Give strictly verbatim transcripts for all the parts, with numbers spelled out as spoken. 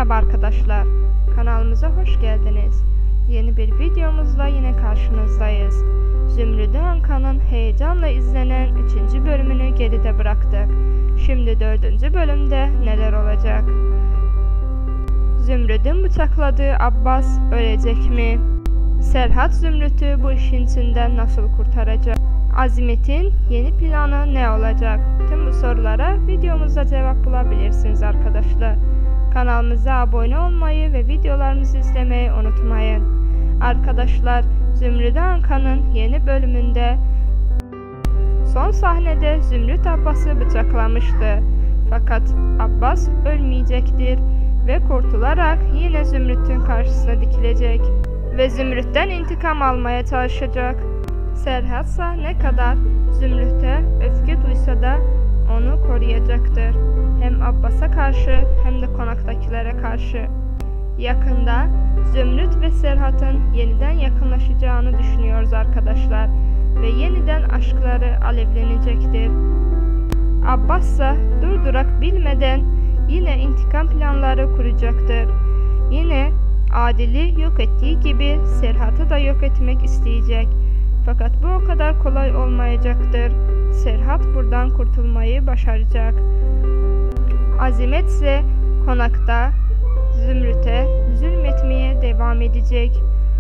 Merhaba arkadaşlar, kanalımıza hoş geldiniz. Yeni bir videomuzla yine karşınızdayız. Zümrüdü Anka'nın heyecanla izlenen üçüncü bölümünü geride bıraktık. Şimdi dördüncü bölümde neler olacak? Zümrüd'ün bıçakladığı Abbas ölecek mi? Serhat Zümrüt'ü bu işin içinden nasıl kurtaracak? Azimet'in yeni planı ne olacak? Tüm bu sorulara videomuzda cevap bulabilirsiniz arkadaşlar. Kanalımıza abone olmayı ve videolarımızı izlemeyi unutmayın. Arkadaşlar, Zümrüdü Anka'nın yeni bölümünde son sahnede Zümrüt Abbas'ı bıçaklamıştı. Fakat Abbas ölmeyecektir ve kurtularak yine Zümrüt'ün karşısına dikilecek ve Zümrüt'ten intikam almaya çalışacak. Serhat ise ne kadar Zümrüt'e öfke duysa da onu koruyacaktır. Hem Abbas'a karşı hem de konaktakilere karşı. Yakında Zümrüt ve Serhat'ın yeniden yakınlaşacağını düşünüyoruz arkadaşlar. Ve yeniden aşkları alevlenecektir. Abbas ise durdurak bilmeden yine intikam planları kuracaktır. Yine Adil'i yok ettiği gibi Serhat'ı da yok etmek isteyecek. Fakat bu o kadar kolay olmayacaktır. Serhat buradan kurtulmayı başaracak. Azimet ise konakta Zümrüt'e zulmetmeye devam edecek.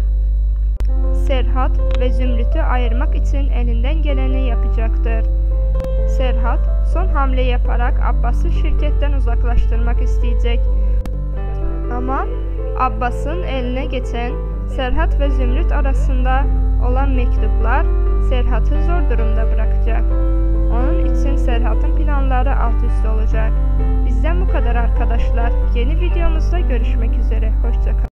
Serhat ve Zümrüt'ü ayırmak için elinden geleni yapacaktır. Serhat son hamle yaparak Abbas'ı şirketten uzaklaştırmak isteyecek. Ama Abbas'ın eline geçen Serhat ve Zümrüt arasında olan mektuplar Serhat'ı zor durumda bırakacak. Onun için Serhat'ın planları alt üst olacak. Bizden bu kadar arkadaşlar. Yeni videomuzda görüşmek üzere. Hoşça kalın.